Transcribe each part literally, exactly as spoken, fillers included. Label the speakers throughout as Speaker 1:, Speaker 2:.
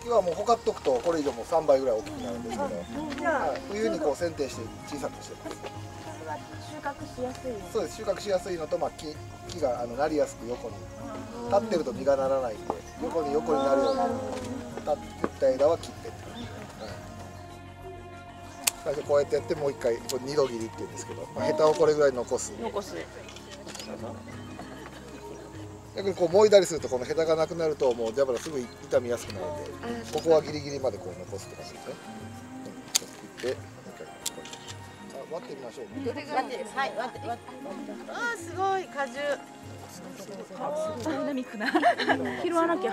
Speaker 1: 時はもうほかっとくとこれ以上もうさんばいぐらい大きくなるんですけど、はい、冬にこう剪定して小さくしてます。
Speaker 2: 収穫しやすい。
Speaker 1: そうです。収穫しやすいのと、まあ、木木があのなりやすく横に立ってると実がならないんで、横に横になるように立った枝は切ってって、はい、最初こうやってやってもう一回これ二度切りって言うんですけど、まあ、ヘタをこれぐらい残す。
Speaker 2: 残す。
Speaker 1: 逆にこう燃えたりするとこのヘタがなくなるともう蛇腹すぐ傷みやすくなるんで、ここはギリギリまでこう残すって感じですね。うん、切って。割ってみましょう。
Speaker 2: 割って、はい、割って、割って。ああ、すごい果汁。ダイナミックな。拾わなきゃ。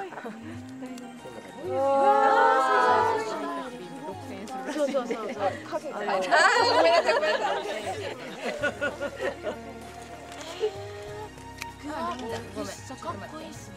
Speaker 2: そうそうそうそう。ああ、ごめんなさい、ごめんなさい。ごめん。かっこいいですね。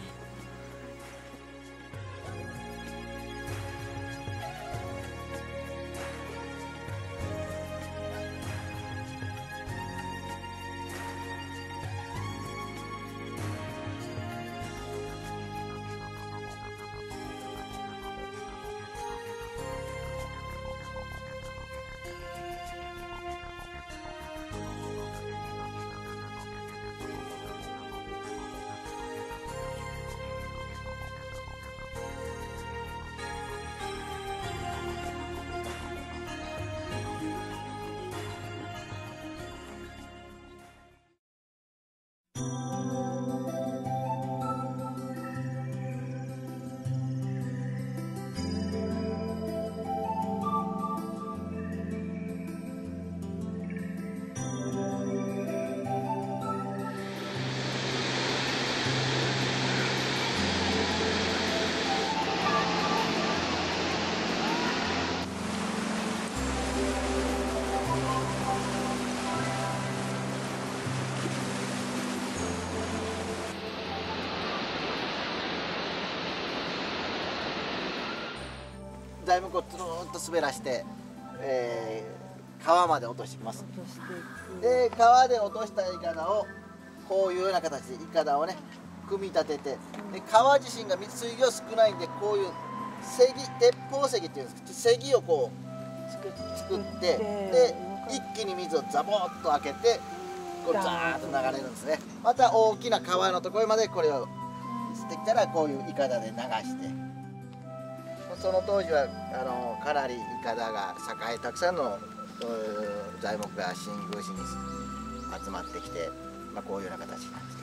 Speaker 3: 材木をつるーっと滑らして、えー、川まで落としてきます。で川で落としたいかだをこういうような形でいかだをね組み立てて、で川自身が水水量少ないんでこういうせぎ鉄砲石っていうんですけど、せぎをこう作ってで一気に水をザボッと開けてこうザーッと流れるんですね。また大きな川のところまでこれをしてきたらこういういかだで流して。その当時はあのかなりいかだが栄えたくさんの材木が新宮市に集まってきて、まあ、こういうような形なんです。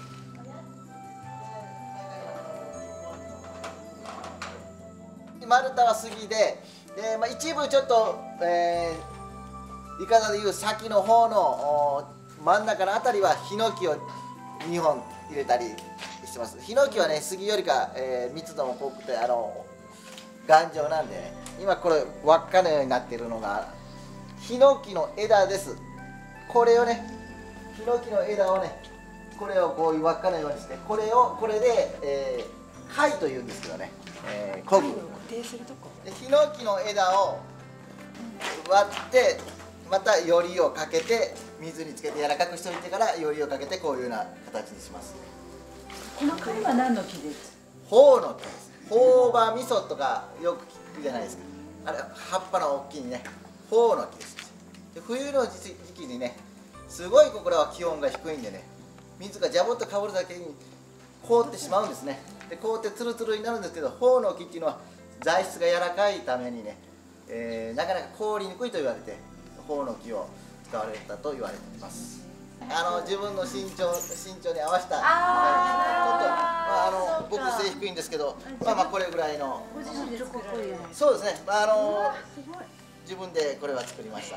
Speaker 3: 丸太は杉で、で、まあ、一部ちょっと、えー、いかだでいう先の方の真ん中のあたりはヒノキをにほん入れたりしてます。ヒノキはね杉よりか、えー、密度も濃くてあの頑丈なんでね、今これ輪っかのようになっているのがヒノキの枝です。これをねヒノキの枝をねこれをこういう輪っかのようにしてこれをこれで、えー、貝というんですけどね、えー、こぐでヒノキの枝を割ってまたよりをかけて水につけて柔らかくしておいてからよりをかけてこういうような形にします。
Speaker 4: この貝は何の木です？
Speaker 3: ホウの木です。ホウバ味噌とかよく聞くじゃないですか。あれ葉っぱの大きいねホウの木です。で冬の時期にねすごいこれは気温が低いんでね水がジャボッとかぶるだけに凍ってしまうんですね。で凍ってツルツルになるんですけど、ホウの木っていうのは材質が柔らかいためにね、えー、なかなか凍りにくいと言われてホウの木を使われたと言われています。あの自分の身長身長に合わせた、あちょっと、まあ、あの僕背低いんですけど、まあまあこれぐらいの。そうですね。あの自分でこれは作りました。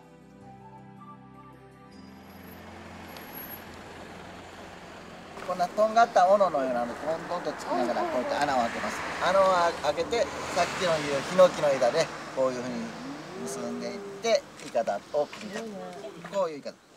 Speaker 3: こんなとんがった斧のようなのをトントンとつきながらこうやって穴を開けます。穴を開けてさっきの言うヒノキの枝でこういうふうに結んでいっていかだを組み立てる。こういういかだ。